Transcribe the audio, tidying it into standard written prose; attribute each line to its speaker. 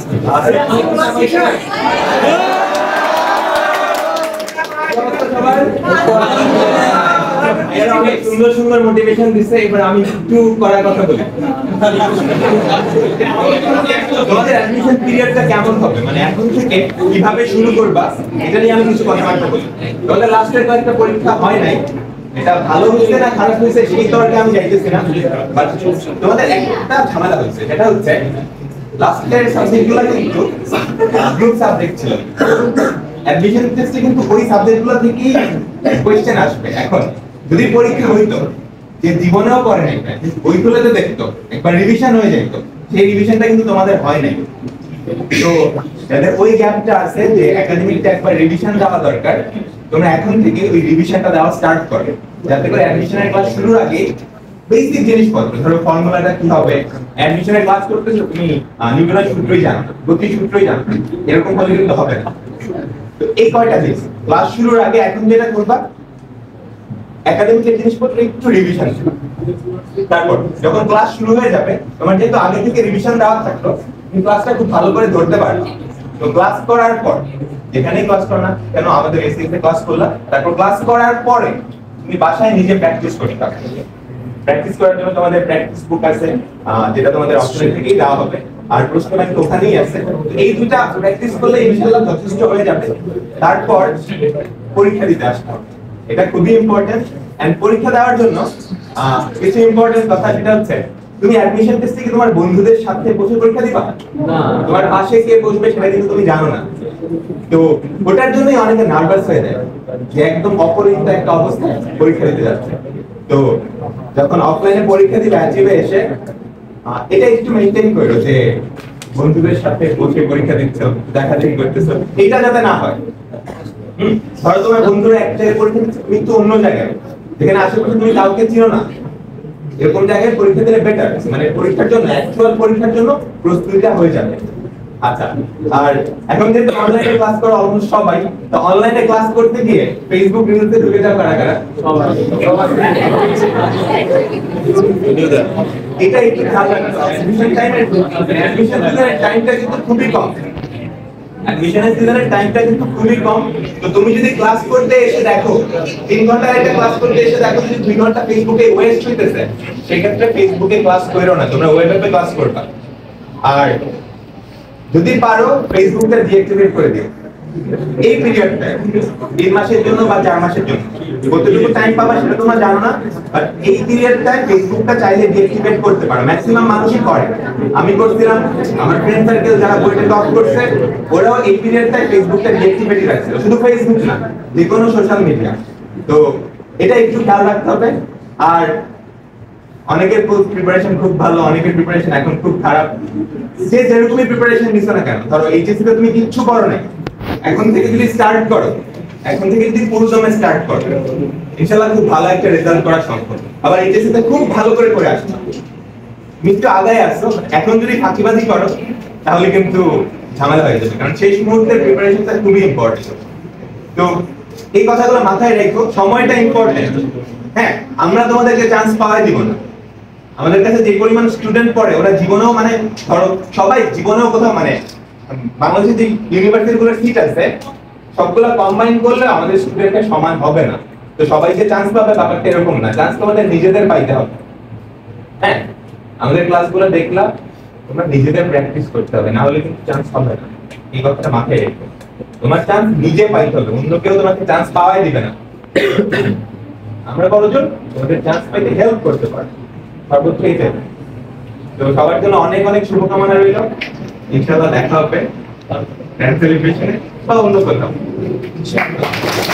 Speaker 1: অনেক সুন্দর সুন্দর মোটিভেশন দিচ্ছে। এবার আমি একটু করার কথা বলি। তোমাদের অ্যাডমিশন পিরিয়ডটা কেমন হবে, মানে এখন থেকে কিভাবে শুরু করবা, এটা নিয়ে আমি কিছু কথাবার্তা বলি। তোমাদের লাস্টের কয়েকটা পরীক্ষা হয় নাই, এটা ভালো হয়েছে না খারাপ হয়েছে সেই তর্কে আমি যাইতেছি না, বাট তোমাদের একটা ঝামেলা হয়েছে, সেটা হচ্ছে লাস্টের সাবজেক্টগুলো কিন্তু গ্রুপ সাবজেক্ট ছিল। অ্যাডমিশন টেস্টে কিন্তু ওই সাবজেক্টগুলো থেকেই কোশ্চেন আসবে। এখন যদি পরীক্ষা হইতো যে জীবনেও করে নাই, ওইগুলোতে দেখতো একবার রিভিশন হয়ে যেত, সেই রিভিশনটা কিন্তু তোমাদের হয় নাই। তো যাদের ওই গ্যাপটা আছে যে একাডেমিকটা একবার রিভিশন দেওয়া দরকার, তোমরা এখন থেকে ওই রিভিশনটা দেওয়া স্টার্ট করো, যাতে করে অ্যাডমিশনের ক্লাস শুরুর আগে বেসিক জিনিসপত্র, ধরো ফর্মুলাটা কি হবে, অ্যাডমিশনের ক্লাস করতেছো তুমি নিউটনের সূত্রই জানো, গতির সূত্রই জানো, এরকম হলে কিন্তু হবে না। তো এই কয়টা জিনিস ক্লাস শুরুর আগে এখন যেটা করবা, একাডেমিকের জিনিসপত্র একটু রিভিশন, তারপর যখন ক্লাস শুরু হয়ে যাবে তোমার যেহেতু আগে থেকে রিভিশন দেওয়া থাকলো, তুমি ক্লাসটা খুব ভালো করে ধরতে পারবে। তো ক্লাস করার পর, যেখানেই ক্লাস করো না কেন, আমাদের এসএসসি ক্লাস করলা, তারপর ক্লাস করার পরে তুমি বাসায় নিজে প্র্যাকটিস করতে পারবে। প্র্যাকটিস করার জন্য তোমাদের প্র্যাকটিস বুক আছে, যেটা তোমাদের অপশন থেকেই দেওয়া হবে, আর প্রশ্ন ব্যাংক ওখানেই আছে। এই দুইটা প্র্যাকটিস করলে ইনশাআল্লাহ যথেষ্ট হয়ে যাবে। তারপর পরীক্ষা দিতে আসতে হবে, এটা খুবই ইম্পর্টেন্ট। এন্ড পরীক্ষা দেওয়ার জন্য কিছু ইম্পর্টেন্ট কথা, সেটা হচ্ছে তুমি অ্যাডমিশন টেস্টে কি তোমার বন্ধুদের সাথে বসে পরীক্ষা দিবা? না, তোমার পাশে কে বসবে সেটা কিন্তু তুমি জানো না। তো ওটার জন্যই অনেকে নার্ভাস হয়ে যায় যে একদম অপরিচিত একটা অবস্থায় পরীক্ষা দিতে যাচ্ছে। তো যখন অফলাইনে পরীক্ষা দিবে অ্যাচিভে এসে, এটা একটু মেইনটেইন করো যে বন্ধুদের সাথে বসে পরীক্ষা দিচ্ছ, দেখাদেখি করতেছো, এটা যাতে না হয়। ধরো তোমার বন্ধুরা এক জায়গায় পরীক্ষা দিচ্ছে, তুমি তো অন্য জায়গায়, যেখানে আশেপাশে তুমি কাউকে চিনো না, এরকম জায়গায় পরীক্ষা দিলে বেটার, মানে পরীক্ষার জন্য, অ্যাকচুয়াল পরীক্ষার জন্য প্রস্তুতিটা হয়ে যাবে। আচ্ছা, আর এখন যেহেতু অনলাইনে ক্লাস করো অলমোস্ট সবাই, তো অনলাইনে ক্লাস করতে গিয়ে ফেসবুক রিলসে ঢুকে যাও কারা কারা? এটা একটু খেয়াল রাখতে হবে। অ্যাডমিশনের টাইমটা কিন্তু খুবই কম, অ্যাডমিশনের সিজনের টাইমটা কিন্তু খুবই কম। তো তুমি যদি ক্লাস করতে এসে দেখো 3 ঘন্টার একটা ক্লাস করতে এসে দেখো যদি 2 ঘন্টা ফেসবুকে ওয়েস্ট হইতেছে, সেক্ষেত্রে ফেসবুকে ক্লাস করো না, তোমরা ওয়েবে ক্লাস করবা। আর যদি পারো ফেসবুকটা ডিঅ্যাক্টিভেট করে দিও এই পিরিয়ডটা, 3 মাসের জন্য বা 4 মাসের জন্য, কতটুকু টাইম পাবা সেটা তোমরা জানো না, বাট এই পিরিয়ডটায় ফেসবুকটা চাইলে ডিঅ্যাক্টিভেট করতে পারো। ম্যাক্সিমাম মানুষই করে, আমি করছিলাম, আমার ফ্রেন্ড সার্কেল যারা বইটা টপ করছে ওরাও এই পিরিয়ডটায় ফেসবুকটা ডিঅ্যাক্টিভেটই রাখছিল, শুধু ফেসবুক না, যে কোনো সোশ্যাল মিডিয়া। তো এটা একটু খেয়াল রাখতে হবে। আর অনেকের প্রিপারেশন খুব ভালো, অনেকের প্রিপারেশন এখন খুব খারাপ। যে যেরকমই প্রিপারেশন নিছো না কেন, ধরো এইচএসসি তে তুমি কিচ্ছু করো নাই, এখন থেকে যদি স্টার্ট করো, এখন থেকে যদি পুরোদমে স্টার্ট করো, ইনশাআল্লাহ খুব ভালো একটা রেজাল্ট করা সম্ভব। আবার এইচএসসি তে খুব ভালো করে আসছো, মিত্র আগায় আসছো, এখন যদি ফাঁকিবাজি করো তাহলে কিন্তু ঝামেলা হয়ে যাবে, কারণ সেই মুহূর্তের প্রিপারেশনটা খুবই ইম্পর্টেন্ট। তো এই কথাগুলো মাথায় রেখো, সময়টা ইম্পর্টেন্ট। হ্যাঁ, আমরা তোমাদেরকে চান্স পাওয়াই দিব না। আমাদের কাছে যে পরিমাণ স্টুডেন্ট পড়ে, ওরা জীবনেও, মানে ধরো সবাই জীবনেও কোথাও, মানে বাংলাদেশের যে ইউনিভার্সিটিগুলোর সিট আছে সবগুলো কম্বাইন করলে আমাদের স্টুডেন্টের সমান হবে না। তো সবাই যে চান্স পাবে ব্যাপারটা এরকম না, চান্স তোমাদের নিজেদের পাইতে হবে। হ্যাঁ, আমাদের ক্লাসগুলো দেখলা, তোমরা নিজেদের প্র্যাকটিস করতে হবে, না হলে কিন্তু চান্স হবে না। এই কথাটা মাথায় রেখো, তোমার চান্স নিজে পাইতে হবে, অন্য কেউ তোমাকে চান্স পাওয়াই দিবে না। আমরা বড়জন তোমাদের চান্স পাইতে হেল্প করতে পারি, সর্বোচ্চ এইটাই। তো সবার জন্য অনেক অনেক শুভকামনা রইল। ইনশাআল্লাহ দেখা হবে গ্র্যান্ড সেলিব্রেশনে বা অন্য কোথাও।